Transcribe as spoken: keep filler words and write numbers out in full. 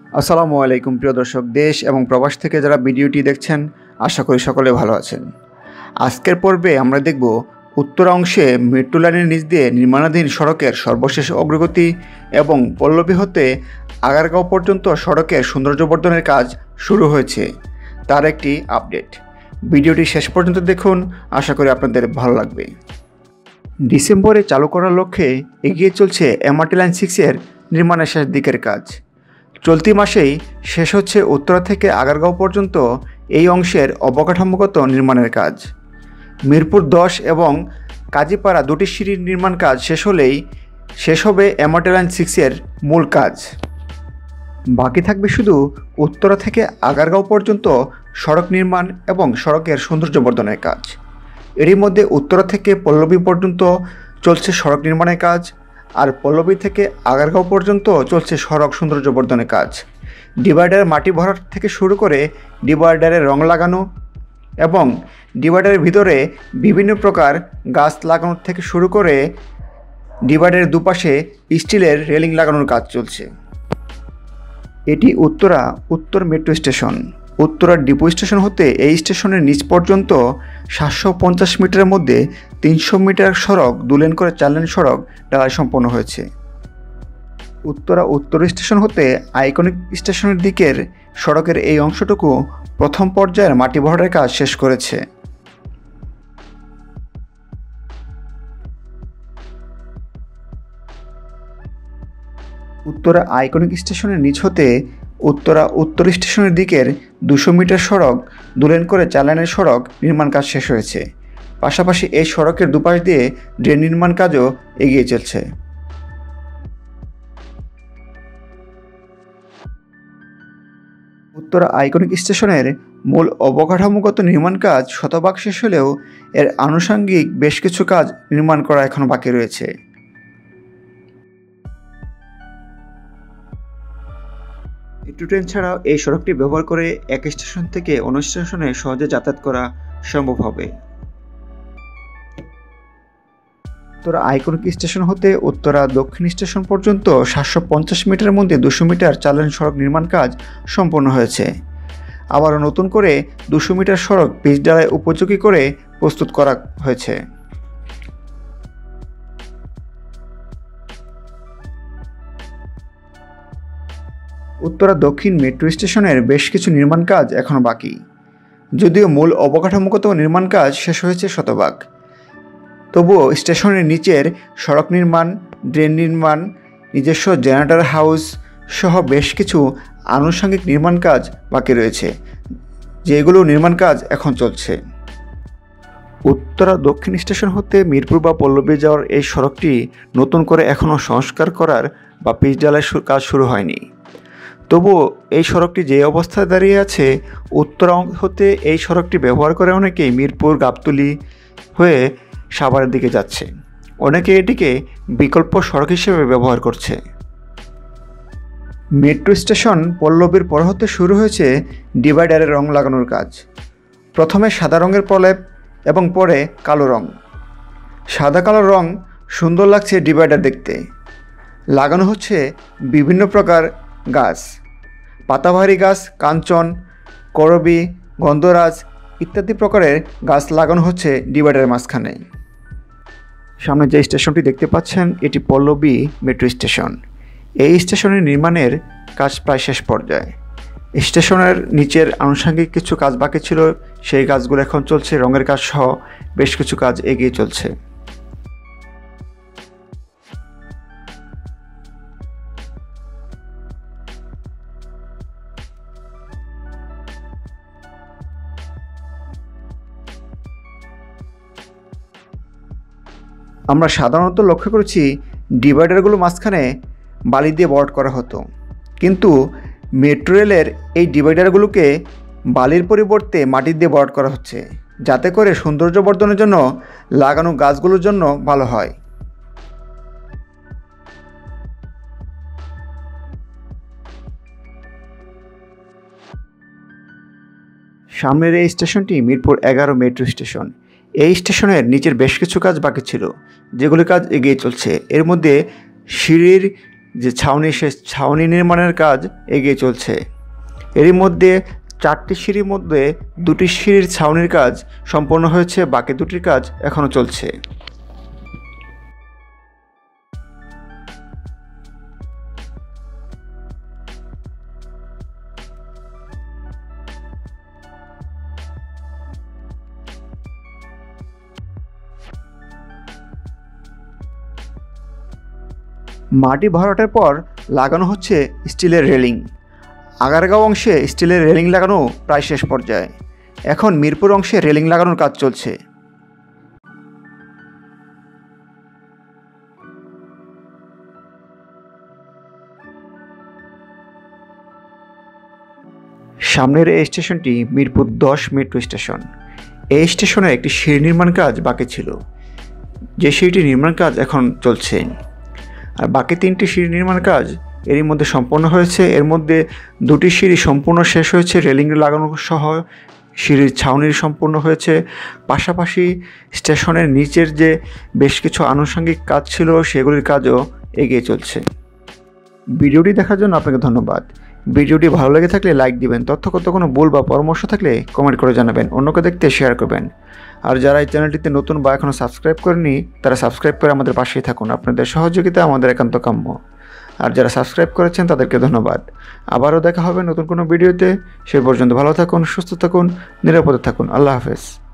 আসসালামু আলাইকুম প্রিয় দর্শক, দেশ এবং প্রবাস থেকে যারা ভিডিওটি দেখছেন আশা করি সকলে ভালো আছেন। আজকের পর্বে আমরা দেখব উত্তর অংশে মেট্রো লাইনের নিচ দিয়ে নির্মাণাধীন সড়কের সর্বশেষ অগ্রগতি এবং পল্লবী হতে আগারগাঁও পর্যন্ত সড়কের সৌন্দর্যবর্ধনের কাজ শুরু হয়েছে তার একটি আপডেট। ভিডিওটি শেষ পর্যন্ত দেখুন, আশা করি আপনাদের ভালো লাগবে। ডিসেম্বরে চালু করার লক্ষ্যে এগিয়ে চলছে এমআরটি লাইন সিক্সের নির্মাণের শেষ দিকের কাজ। চলতি মাসেই শেষ হচ্ছে উত্তরা থেকে আগারগাঁও পর্যন্ত এই অংশের অবকাঠামোগত নির্মাণের কাজ। মিরপুর দশ এবং কাজীপাড়া দুটি সিঁড়ির নির্মাণ কাজ শেষ হলেই শেষ হবে এমআরটি লাইন সিক্সের মূল কাজ। বাকি থাকবে শুধু উত্তরা থেকে আগারগাঁও পর্যন্ত সড়ক নির্মাণ এবং সড়কের সৌন্দর্যবর্ধনের কাজ। এরই মধ্যে উত্তরা থেকে পল্লবী পর্যন্ত চলছে সড়ক নির্মাণের কাজ, আর পল্লবী থেকে আগারগাঁও পর্যন্ত চলছে সড়ক সৌন্দর্যবর্ধনের কাজ। ডিভাইডারের মাটি ভরাট থেকে শুরু করে ডিভাইডারে রং লাগানো এবং ডিভাইডারের ভিতরে বিভিন্ন প্রকার গাছ লাগানোর থেকে শুরু করে ডিভাইডারের দুপাশে স্টিলের রেলিং লাগানোর কাজ চলছে। এটি Uttara Uttar metro station. Uttara depot station হতে এই স্টেশনের নিচ পর্যন্ত সাতশো পঞ্চাশ মিটারের মধ্যে তিনশো মিটার সড়ক দুলেন করে চার লেন সড়ক ঢালাই সম্পন্ন হয়েছে। উত্তরা উত্তর স্টেশন হতে আইকনিক স্টেশনের দিকের সড়কের এই অংশটুকু প্রথম পর্যায়ের মাটি ভরাটের কাজ শেষ করেছে। উত্তরা আইকনিক স্টেশনের নিচ হতে উত্তরা উত্তর স্টেশনের দিকের দুশো মিটার সড়ক দুলেন করে চার লেনের সড়ক নির্মাণ কাজ শেষ হয়েছে। পাশাপাশি এই সড়কের দুপাশ দিয়ে ড্রেন নির্মাণ কাজও এগিয়ে চলছে। উত্তরা আইকনিক স্টেশনের মূল অবকাঠামোগত নির্মাণ কাজ শতভাগ শেষ হলেও এর আনুষঙ্গিক বেশ কিছু কাজ নির্মাণ করা এখনও বাকি রয়েছে। মেট্রো ট্রেন ছাড়াও এই সড়কটি ব্যবহার করে এক স্টেশন থেকে অন্য স্টেশনে সহজে যাতায়াত করা সম্ভব হবে। উত্তরা আইকনিক স্টেশন হতে উত্তরা দক্ষিণ স্টেশন পর্যন্ত সাতশো পঞ্চাশ মিটারের মধ্যে দুশো মিটার চার লেন সড়ক নির্মাণ কাজ সম্পন্ন হয়েছে। আবারও নতুন করে দুশো মিটার সড়ক পিচ ঢালাই উপযোগী করে প্রস্তুত করা হয়েছে। উত্তরা দক্ষিণ মেট্রো স্টেশনের বেশ কিছু নির্মাণ কাজ এখনও বাকি, যদিও মূল অবকাঠামোগত নির্মাণ কাজ শেষ হয়েছে শতভাগ। তবুও স্টেশনের নিচের সড়ক নির্মাণ, ড্রেন নির্মাণ, নিজস্ব জেনারেটর হাউস সহ বেশ কিছু আনুষঙ্গিক নির্মাণ কাজ বাকি রয়েছে, যেগুলো নির্মাণ কাজ এখন চলছে। উত্তরা দক্ষিণ স্টেশন হতে মিরপুর বা পল্লবী যাওয়ার এই সড়কটি নতুন করে এখনও সংস্কার করার বা পিচ ঢালাইয়ের কাজ শুরু হয়নি। তবুও এই সড়কটি যে অবস্থায় দাঁড়িয়ে আছে, উত্তরা হতে এই সড়কটি ব্যবহার করে অনেকেই মিরপুর গাবতলী হয়ে সাভারের দিকে যাচ্ছে। অনেকে এটিকে বিকল্প সড়ক হিসেবে ব্যবহার করছে। মেট্রো স্টেশন পল্লবীর পর হতে শুরু হয়েছে ডিভাইডারে রং লাগানোর কাজ। প্রথমে সাদা রঙের প্রলেপ এবং পরে কালো রং। সাদা কালো রং সুন্দর লাগছে ডিভাইডার দেখতে। লাগানো হচ্ছে বিভিন্ন প্রকার গাছ, পাতাবাহারি গাছ, কাঞ্চন, করবী, গন্ধরাজ ইত্যাদি প্রকারের গাছ লাগানো হচ্ছে ডিভাইডারের মাঝখানে। সামনে যে স্টেশনটি দেখতে পাচ্ছেন এটি পল্লবী মেট্রো স্টেশন। এই স্টেশনের নির্মাণের কাজ প্রায় শেষ পর্যায়ে। স্টেশনের নিচের আনুষঙ্গিক কিছু কাজ বাকি ছিল, সেই কাজগুলো এখন চলছে। রঙের কাজ সহ বেশ কিছু কাজ এগিয়ে চলছে। আমরা সাধারণত লক্ষ্য করেছি ডিভাইডারগুলো মাঝখানে বালি দিয়ে ভরাট করা হতো, কিন্তু মেট্রো রেলের এই ডিভাইডারগুলোকে বালির পরিবর্তে মাটি দিয়ে ভরাট করা হচ্ছে, যাতে করে সৌন্দর্য বর্ধনের জন্য লাগানো গাছগুলোর জন্য ভালো হয়। সামনের এই স্টেশনটি মিরপুর এগারো মেট্রো স্টেশন। এই স্টেশনের নিচের বেশ কিছু কাজ বাকি ছিল, যেগুলি কাজ এগিয়ে চলছে। এর মধ্যে সিঁড়ির যে ছাউনি, সে ছাউনি নির্মাণের কাজ এগিয়ে চলছে। এরই মধ্যে চারটি সিঁড়ির মধ্যে দুটি সিঁড়ির ছাউনির কাজ সম্পন্ন হয়েছে, বাকি দুটির কাজ এখনও চলছে। মাটি ভরাটের পর লাগানো হচ্ছে স্টিলের রেলিং। আগারগাঁও অংশে স্টিলের রেলিং লাগানো প্রায় শেষ পর্যায়ে। এখন মিরপুর অংশে রেলিং লাগানোর কাজ চলছে। সামনের এই স্টেশনটি মিরপুর দশ মেট্রো স্টেশন। এই স্টেশনে একটি সিঁড়ি নির্মাণ কাজ বাকি ছিল, যে সিঁড়িটি নির্মাণ কাজ এখন চলছে। আর বাকি তিনটি সিঁড়ি নির্মাণ কাজ এরই মধ্যে সম্পন্ন হয়েছে। এর মধ্যে দুটি সিঁড়ি সম্পূর্ণ শেষ হয়েছে, রেলিং লাগানো সহ সিঁড়ির ছাউনির সম্পূর্ণ হয়েছে। পাশাপাশি স্টেশনের নিচের যে বেশ কিছু আনুষঙ্গিক কাজ ছিল সেগুলির কাজও এগিয়ে চলছে। ভিডিওটি দেখার জন্য আপনাকে ধন্যবাদ। ভিডিওটি ভালো লেগে থাকলে লাইক দিবেন, তথ্যগত কোনো ভুল বা পরামর্শ থাকলে কমেন্ট করে জানাবেন, অন্যকে দেখতে শেয়ার করবেন। আর যারা এই চ্যানেলটিতে নতুন বা এখনও সাবস্ক্রাইব করেনি তারা সাবস্ক্রাইব করে আমাদের পাশেই থাকুন। আপনাদের সহযোগিতা আমাদের একান্ত কাম্য। আর যারা সাবস্ক্রাইব করেছেন তাদেরকে ধন্যবাদ। আবারও দেখা হবে নতুন কোনো ভিডিওতে। সে পর্যন্ত ভালো থাকুন, সুস্থ থাকুন, নিরাপদে থাকুন। আল্লাহ হাফেজ।